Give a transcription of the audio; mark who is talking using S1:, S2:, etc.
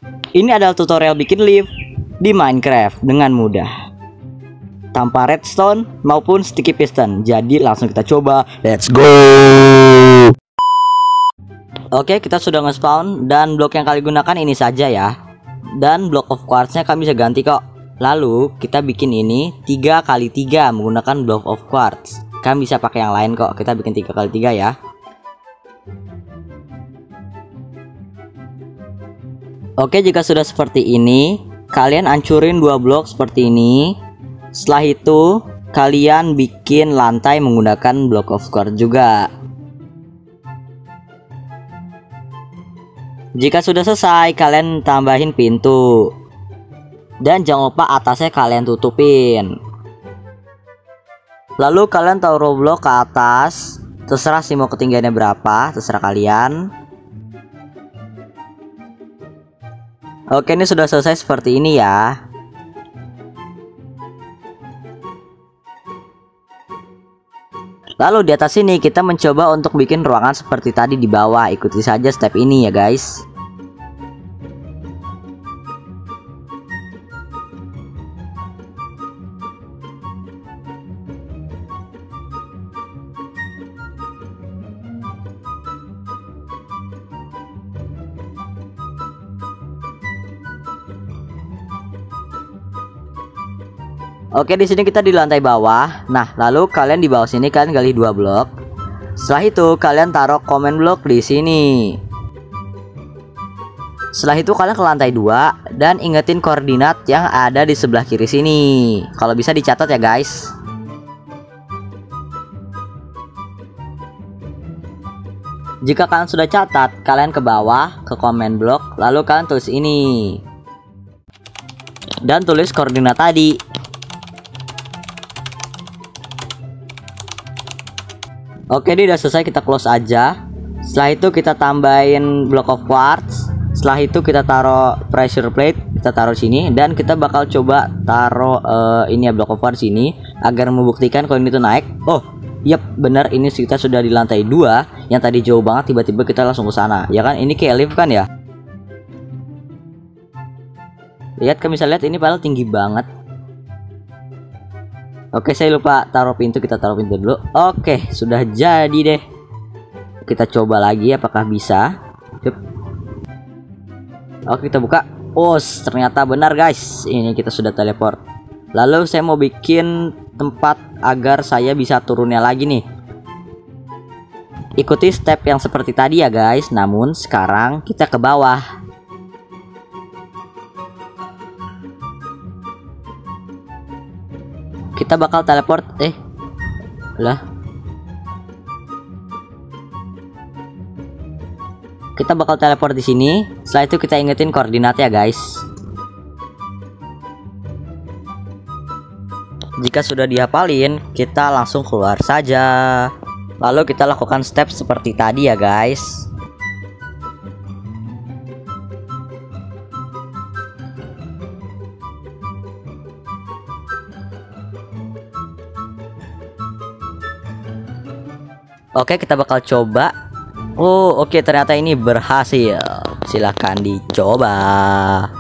S1: Ini adalah tutorial bikin lift di Minecraft dengan mudah, tanpa redstone maupun sticky piston. Jadi langsung kita coba, let's go. Oke, kita sudah nge-spawn dan blok yang kalian gunakan ini saja ya. Dan block of quartznya kami bisa ganti kok. Lalu kita bikin ini 3x3 menggunakan block of quartz. Kami bisa pakai yang lain kok. Kita bikin 3x3 ya. Oke, jika sudah seperti ini, kalian hancurin 2 blok seperti ini. Setelah itu kalian bikin lantai menggunakan block of quartz juga. Jika sudah selesai, kalian tambahin pintu. Dan jangan lupa atasnya kalian tutupin. Lalu kalian taruh blok ke atas. Terserah sih mau ketinggiannya berapa, terserah kalian. Oke, ini sudah selesai seperti ini ya. Lalu di atas sini kita mencoba untuk bikin ruangan seperti tadi di bawah. Ikuti saja step ini ya guys. Oke, di sini kita di lantai bawah. Nah, lalu kalian di bawah sini kalian gali 2 blok. Setelah itu kalian taruh comment block di sini. Setelah itu kalian ke lantai 2 dan ingetin koordinat yang ada di sebelah kiri sini. Kalau bisa dicatat ya guys. Jika kalian sudah catat, kalian ke bawah ke comment block, lalu kalian tulis ini. Dan tulis koordinat tadi. Oke, ini udah selesai, kita close aja. Setelah itu kita tambahin block of quartz. Setelah itu kita taruh pressure plate, kita taruh sini dan kita bakal coba taruh ini ya block of quartz ini agar membuktikan kalau ini tuh naik. Oh, yep, benar, ini kita sudah di lantai 2. Yang tadi jauh banget, tiba-tiba kita langsung ke sana. Ya kan, ini kayak lift kan ya? Lihat, kalian bisa lihat ini padahal tinggi banget. Oke, saya lupa taruh pintu, kita taruh pintu dulu. Oke, sudah jadi deh. Kita coba lagi apakah bisa. Yup. Oke, kita buka. Oh, ternyata benar guys. Ini kita sudah teleport. Lalu saya mau bikin tempat agar saya bisa turunnya lagi nih. Ikuti step yang seperti tadi ya guys. Namun sekarang kita ke bawah. Kita bakal teleport. Lah. Kita bakal teleport di sini. Setelah itu kita ingetin koordinatnya guys. Jika sudah dihafalin, kita langsung keluar saja. Lalu kita lakukan step seperti tadi ya guys. Oke, kita bakal coba. Oh, oke, ternyata ini berhasil. Silahkan dicoba.